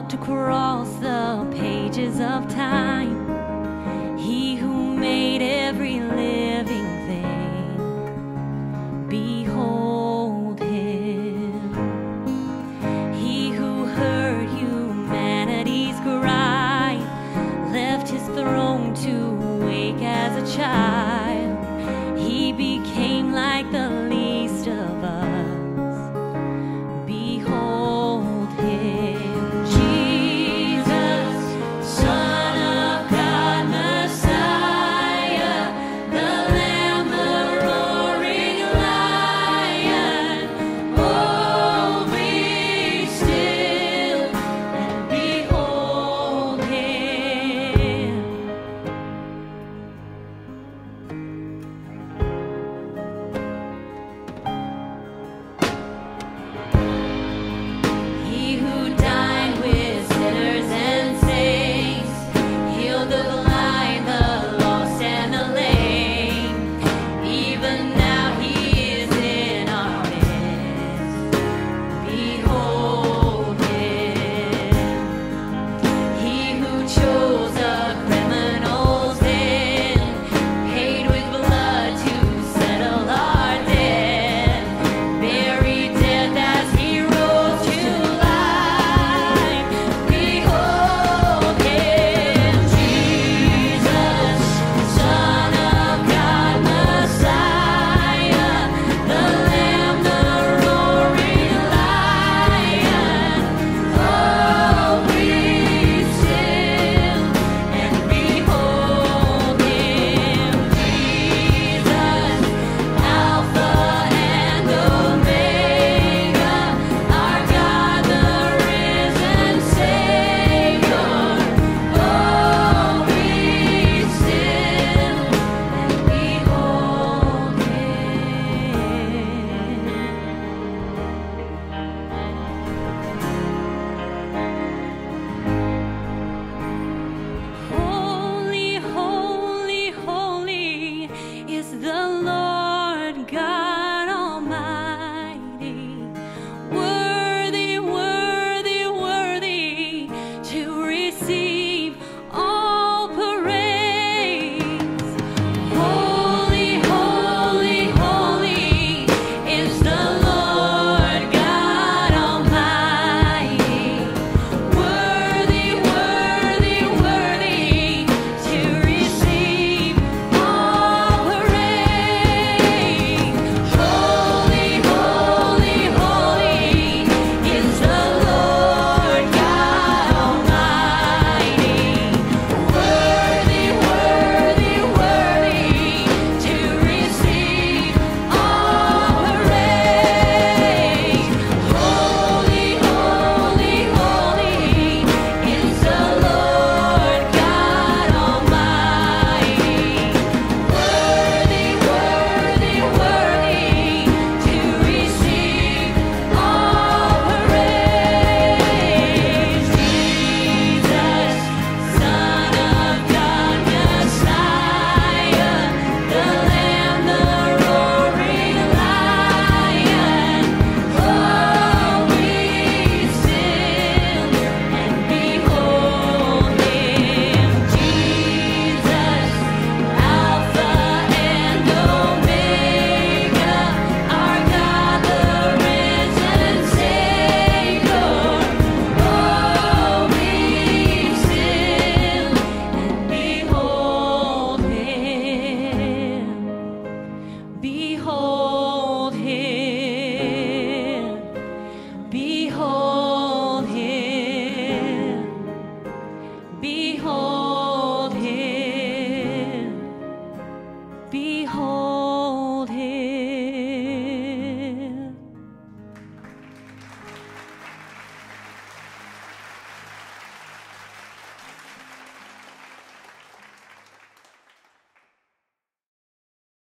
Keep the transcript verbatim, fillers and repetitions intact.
walked across the pages of time. He who made every living thing, behold him. He who heard humanity's cry, left his throne to wake as a child. He became like the least of us. Behold him, Jesus, Son of God, Messiah, the Lamb, the roaring Lion. Oh, be still and behold him. He who dined with sinners and saints, healed the blind, the lost, and the lame. Even now he is in our midst. Behold him. He who chose a criminal's sin, paid with blood to settle our debt, buried death as he rose to life. Behold him, Jesus, Son of God, Messiah, the Lamb, the roaring Lion. Oh, be still and behold him, Jesus, Alpha and Omega, our God, the risen Savior. Oh, be still and behold him. Holy, holy, holy is the Lord God Almighty. Worthy, worthy, worthy to receive all praise. Holy, holy, holy is the Lord God Almighty. Worthy, worthy, worthy to receive all praise. Holy, holy, holy is the Lord God Almighty. Worthy, worthy, worthy to receive all praise. Holy, holy, holy is the Lord God Almighty. Worthy, worthy, worthy to receive all praise. Jesus, Son of God, Messiah, the Lamb, the roaring Lion. Oh, be still and behold him, Jesus, Alpha and Omega, our God, the risen Savior. Oh, be still and behold him. Behold him. Behold him. Behold him. Behold